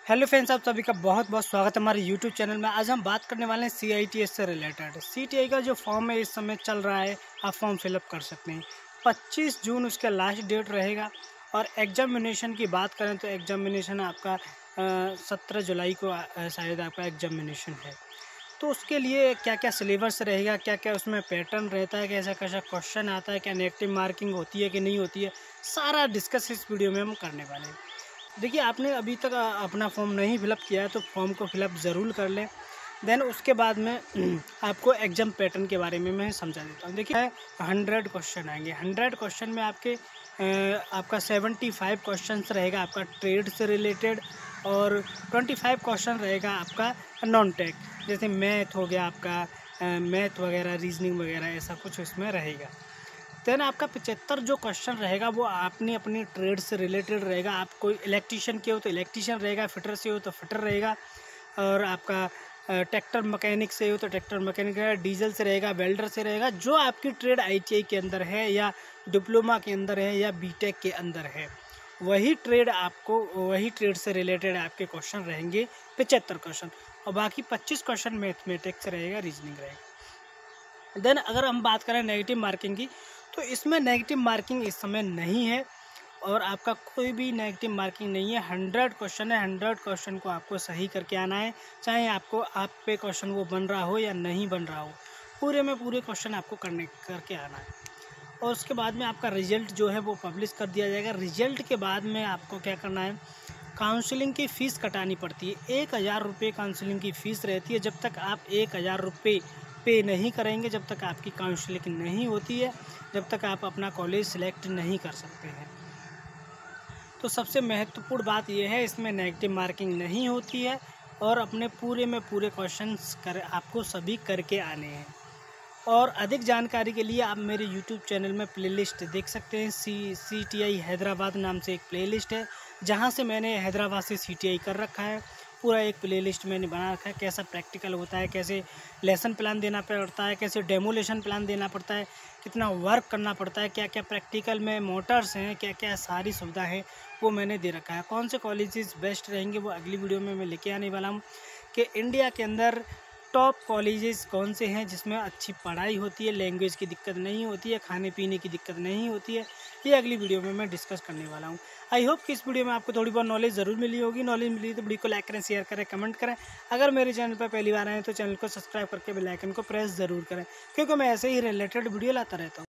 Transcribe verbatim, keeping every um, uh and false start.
Hello friends, आप सभी का बहुत बहुत स्वागत है हमारे यूट्यूब चैनल में। आज हम बात करने वाले हैं सी आई टी एस से रिलेटेड। सी टी आई का जो फॉर्म है इस समय चल रहा है, आप फॉर्म फिलअप कर सकते हैं। पच्चीस जून उसका लास्ट डेट रहेगा। और एग्जामिनेशन की बात करें तो एग्जामिनेशन आपका सत्रह जुलाई को आ, शायद आपका एग्जामिनेशन है। तो उसके लिए क्या क्या सिलेबस रहेगा, क्या क्या उसमें पैटर्न रहता है, कैसा कैसा क्वेश्चन आता है, क्या नेगेटिव मार्किंग होती है कि नहीं होती है, सारा डिस्कस इस वीडियो में हम करने वाले हैं। देखिए, आपने अभी तक अपना फॉर्म नहीं फिलअप किया है तो फॉर्म को फिलअप ज़रूर कर लें। देन उसके बाद में आपको एग्ज़ाम पैटर्न के बारे में मैं समझा देता हूँ। देखिए, हंड्रेड क्वेश्चन आएंगे। हंड्रेड क्वेश्चन में आपके आपका सेवेंटी फाइव क्वेश्चन रहेगा आपका ट्रेड से रिलेटेड, और ट्वेंटी फाइव क्वेश्चन रहेगा आपका नॉन टेक, जैसे मैथ हो गया आपका, मैथ वगैरह, रीजनिंग वगैरह, ऐसा कुछ इसमें रहेगा। देन आपका पचहत्तर जो क्वेश्चन रहेगा वो आपने अपनी ट्रेड से रिलेटेड रहेगा। आप कोई इलेक्ट्रीशियन के हो तो इलेक्ट्रीशियन रहेगा, फिटर से हो तो फिटर रहेगा, और आपका ट्रैक्टर मैकेनिक से हो तो ट्रैक्टर मैकेनिक रहेगा, डीजल से रहेगा, वेल्डर से रहेगा। जो आपकी ट्रेड आई टी आई के अंदर है या डिप्लोमा के अंदर है या बी टेक के अंदर है, वही ट्रेड आपको वही ट्रेड से रिलेटेड आपके क्वेश्चन रहेंगे, पचहत्तर क्वेश्चन। और बाकी पच्चीस क्वेश्चन मैथमेटिक्स रहेगा, रीजनिंग रहेगा। देन अगर हम बात करें नेगेटिव मार्किंग की, तो इसमें नेगेटिव मार्किंग इस समय नहीं है, और आपका कोई भी नेगेटिव मार्किंग नहीं है। हंड्रेड क्वेश्चन है, हंड्रेड क्वेश्चन को आपको सही करके आना है, चाहे आपको आप पे क्वेश्चन वो बन रहा हो या नहीं बन रहा हो, पूरे में पूरे क्वेश्चन आपको करने करके आना है। और उसके बाद में आपका रिजल्ट जो है वो पब्लिश कर दिया जाएगा। रिजल्ट के बाद में आपको क्या करना है, काउंसलिंग की फ़ीस कटानी पड़ती है। एक हज़ार रुपये काउंसलिंग की फ़ीस रहती है। जब तक आप एक हज़ार रुपये पे नहीं करेंगे, जब तक आपकी काउंसलिंग नहीं होती है, जब तक आप अपना कॉलेज सिलेक्ट नहीं कर सकते हैं। तो सबसे महत्वपूर्ण बात यह है, इसमें नेगेटिव मार्किंग नहीं होती है, और अपने पूरे में पूरे क्वेश्चंस कर आपको सभी करके आने हैं। और अधिक जानकारी के लिए आप मेरे यूट्यूब चैनल में प्लेलिस्ट देख सकते हैं। सी सी टी आई हैदराबाद नाम से एक प्लेलिस्ट है, जहां से मैंने हैदराबाद से सी टी आई कर रखा है। पूरा एक प्लेलिस्ट मैंने बना रखा है, कैसा प्रैक्टिकल होता है, कैसे लेसन प्लान देना पड़ता है, कैसे डेमोलेशन प्लान देना पड़ता है, कितना वर्क करना पड़ता है, क्या क्या प्रैक्टिकल में मोटर्स हैं, क्या क्या सारी सुविधा है, वो मैंने दे रखा है। कौन से कॉलेजेस बेस्ट रहेंगे वो अगली वीडियो में मैं लेके आने वाला हूँ, कि इंडिया के अंदर टॉप कॉलेजेस कौन से हैं जिसमें अच्छी पढ़ाई होती है, लैंग्वेज की दिक्कत नहीं होती है, खाने पीने की दिक्कत नहीं होती है। ये अगली वीडियो में मैं डिस्कस करने वाला हूँ। आई होप कि इस वीडियो में आपको थोड़ी बहुत नॉलेज ज़रूर मिली होगी। नॉलेज मिली तो वीडियो को लाइक करें, शेयर करें, कमेंट करें। अगर मेरे चैनल पर पहली बार आए तो चैनल को सब्सक्राइब करके बेल आइकन को प्रेस ज़रूर करें, क्योंकि मैं ऐसे ही रिलेटेड वीडियो लाता रहता हूँ।